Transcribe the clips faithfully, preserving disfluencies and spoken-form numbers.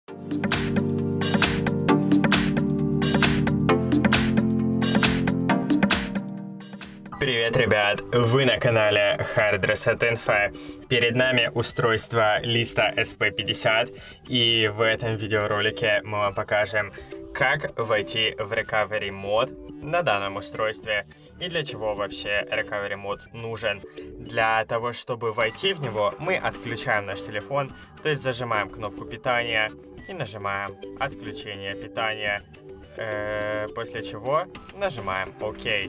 Привет, ребят! Вы на канале Hard Reset Info. Перед нами устройство Lista эс пи пятьдесят, и в этом видеоролике мы вам покажем, как войти в Recovery Mode на данном устройстве и для чего вообще Recovery Mode нужен. Для того, чтобы войти в него, мы отключаем наш телефон, то есть зажимаем кнопку питания и нажимаем отключение питания, э, после чего нажимаем ОК.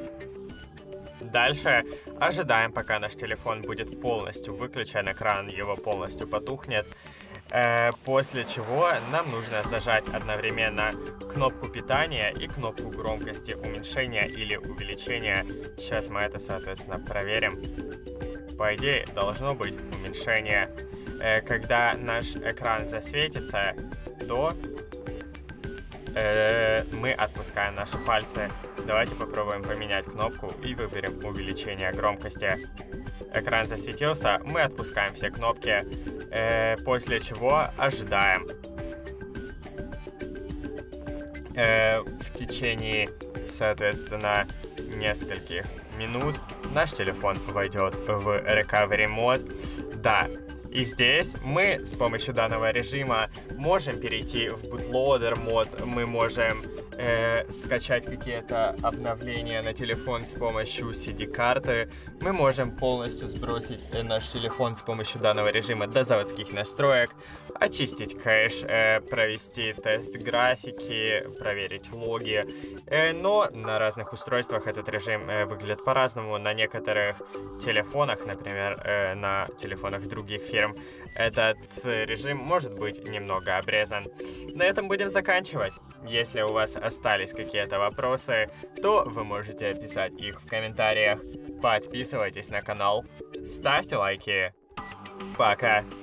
Дальше ожидаем, пока наш телефон будет полностью выключен, экран его полностью потухнет, э, после чего нам нужно зажать одновременно кнопку питания и кнопку громкости уменьшения или увеличения. Сейчас мы это, соответственно, проверим. По идее, должно быть уменьшение. Э, когда наш экран засветится, то э, мы отпускаем наши пальцы. Давайте попробуем поменять кнопку и выберем увеличение громкости. Экран засветился, мы отпускаем все кнопки, э, после чего ожидаем. Э, в течение, соответственно, нескольких минут наш телефон войдет в Recovery Mode. Да, и здесь мы с помощью данного режима можем перейти в Bootloader мод, мы можем э, скачать какие-то обновления на телефон с помощью си ди-карты, мы можем полностью сбросить э, наш телефон с помощью данного режима до заводских настроек, очистить кэш, э, провести тест графики, проверить логи. Э, но на разных устройствах этот режим э, выглядит по-разному. На некоторых телефонах, например, э, на телефонах других фирм, этот режим может быть немного обрезан. На этом будем заканчивать. Если у вас остались какие-то вопросы, то вы можете писать их в комментариях. Подписывайтесь на канал, ставьте лайки. Пока!